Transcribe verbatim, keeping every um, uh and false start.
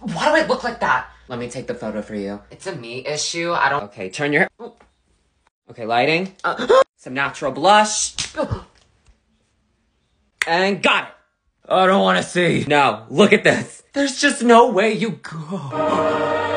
Why do I look like that? Let me take the photo for you. It's a me issue. I don't- Okay, turn your... Okay, lighting. Uh, some natural blush. And got it. I don't want to see. No, look at this. There's just no way you go.